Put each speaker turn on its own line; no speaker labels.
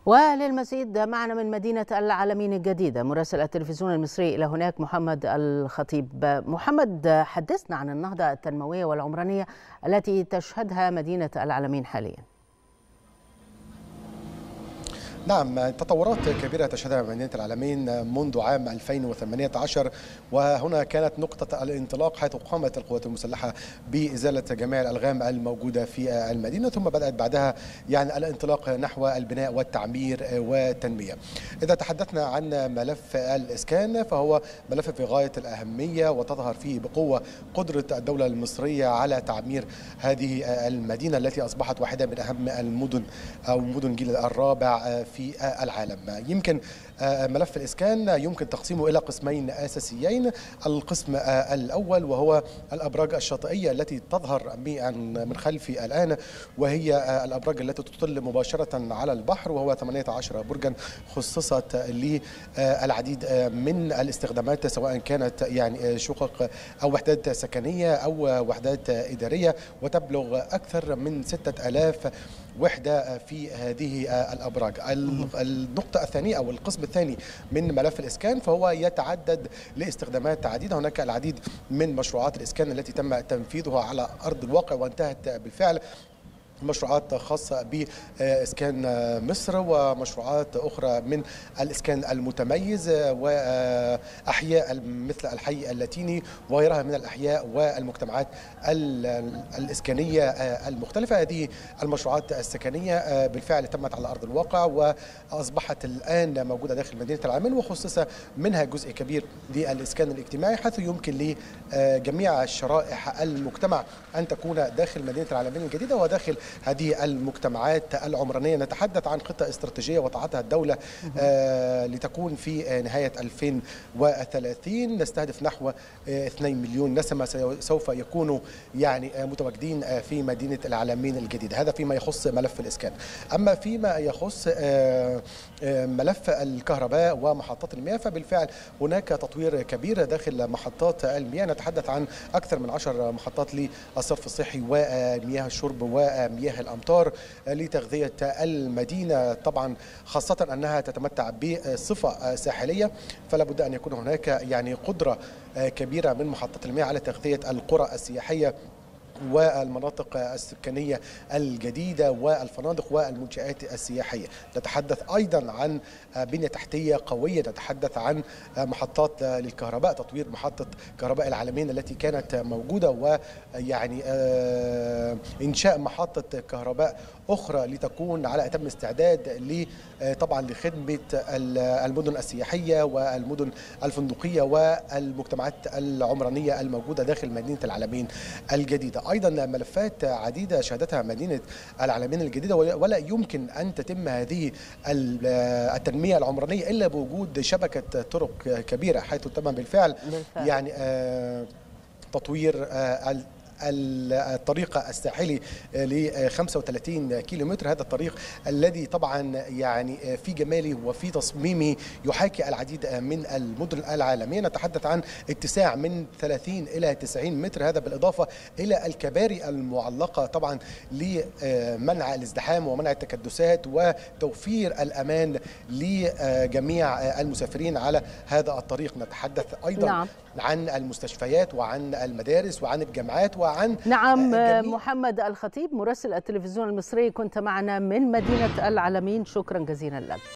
وللمزيد معنا من مدينة العلمين الجديدة مراسل التلفزيون المصري إلى هناك محمد الخطيب. محمد، حدثنا عن النهضة التنموية والعمرانية التي تشهدها مدينة العلمين حاليا.
نعم، تطورات كبيرة تشهدها مدينة العلمين منذ عام 2018، وهنا كانت نقطة الانطلاق حيث قامت القوات المسلحة بإزالة جميع الألغام الموجودة في المدينة، ثم بدأت بعدها الانطلاق نحو البناء والتعمير والتنمية. إذا تحدثنا عن ملف الإسكان فهو ملف في غاية الأهمية، وتظهر فيه بقوة قدرة الدولة المصرية على تعمير هذه المدينة التي أصبحت واحدة من أهم المدن أو مدن الجيل الرابع في العالم. يمكن ملف الإسكان يمكن تقسيمه إلى قسمين أساسيين. القسم الأول وهو الأبراج الشاطئية التي تظهر من خلفي الآن، وهي الأبراج التي تطل مباشرة على البحر، وهو 18 برجا خصصت للعديد من الاستخدامات، سواء كانت شقق أو وحدات سكنية أو وحدات إدارية، وتبلغ أكثر من 6000 وحدة في هذه الأبراج. النقطة الثانية أو القسم الثاني من ملف الإسكان فهو يتعدد لاستخدامات عديدة. هناك العديد من مشروعات الإسكان التي تم تنفيذها على أرض الواقع وانتهت بالفعل، مشروعات خاصة بإسكان مصر ومشروعات أخرى من الإسكان المتميز وأحياء مثل الحي اللاتيني وغيرها من الأحياء والمجتمعات الإسكانية المختلفة. هذه المشروعات السكنية بالفعل تمت على أرض الواقع وأصبحت الآن موجودة داخل مدينة العلمين، وخصص منها جزء كبير للإسكان الاجتماعي، حيث يمكن لجميع شرائح المجتمع أن تكون داخل مدينة العلمين الجديدة وداخل هذه المجتمعات العمرانية. نتحدث عن خطة استراتيجية وضعتها الدولة لتكون في نهاية 2030 نستهدف نحو 2 مليون نسمة سوف يكونوا متواجدين في مدينة العلمين الجديدة. هذا فيما يخص ملف الإسكان. أما فيما يخص ملف الكهرباء ومحطات المياه فبالفعل هناك تطوير كبير داخل محطات المياه. نتحدث عن أكثر من 10 محطات للصرف الصحي ومياه الشرب ومياه الأمطار لتغذية المدينة، طبعا خاصة أنها تتمتع بصفة ساحلية، فلا بد أن يكون هناك قدرة كبيرة من محطات المياه على تغذية القرى السياحية والمناطق السكنية الجديدة والفنادق والمنشآت السياحية. نتحدث أيضا عن بنية تحتية قوية، نتحدث عن محطات للكهرباء، تطوير محطة كهرباء العلمين التي كانت موجودة، إنشاء محطة كهرباء أخرى لتكون على أتم استعداد طبعا لخدمة المدن السياحية والمدن الفندقية والمجتمعات العمرانية الموجودة داخل مدينة العلمين الجديدة. أيضا ملفات عديدة شهدتها مدينة العلمين الجديدة، ولا يمكن أن تتم هذه التنمية العمرانية إلا بوجود شبكة طرق كبيرة، حيث تم بالفعل تطوير الطريق الساحلي ل 35 كيلومتر. هذا الطريق الذي طبعا في جماله وفي تصميمه يحاكي العديد من المدن العالمية. نتحدث عن اتساع من 30 إلى 90 متر، هذا بالإضافة إلى الكباري المعلقة طبعا لمنع الازدحام ومنع التكدسات وتوفير الأمان لجميع المسافرين على هذا الطريق. نتحدث أيضا عن المستشفيات وعن المدارس وعن الجامعات وعن
محمد الخطيب مراسل التلفزيون المصري، كنت معنا من مدينة العلمين، شكرا جزيلا لك.